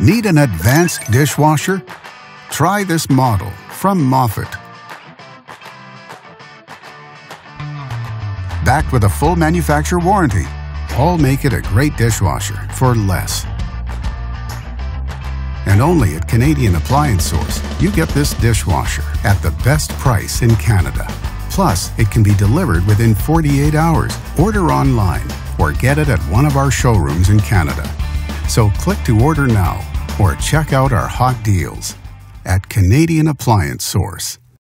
Need an advanced dishwasher? Try this model from Moffat. Backed with a full manufacturer warranty, all make it a great dishwasher for less. And only at Canadian Appliance Source, you get this dishwasher at the best price in Canada. Plus, it can be delivered within 48 hours. Order online or get it at one of our showrooms in Canada. So click to order now or check out our hot deals at Canadian Appliance Source.